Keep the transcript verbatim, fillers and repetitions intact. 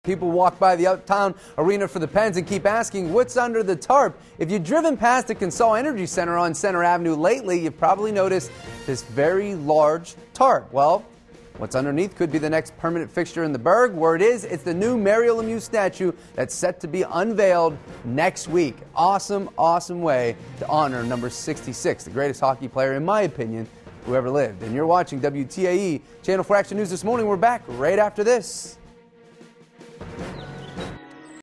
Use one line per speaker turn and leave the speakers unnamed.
People walk by the Uptown Arena for the Pens and keep asking, what's under the tarp? If you've driven past the Consol Energy Center on Center Avenue lately, you've probably noticed this very large tarp. Well, what's underneath could be the next permanent fixture in the Burgh. Word is, it's the new Mario Lemieux statue that's set to be unveiled next week. Awesome, awesome way to honor number sixty-six, the greatest hockey player, in my opinion, who ever lived. And you're watching W T A E Channel four Action News this morning. We're back right after this.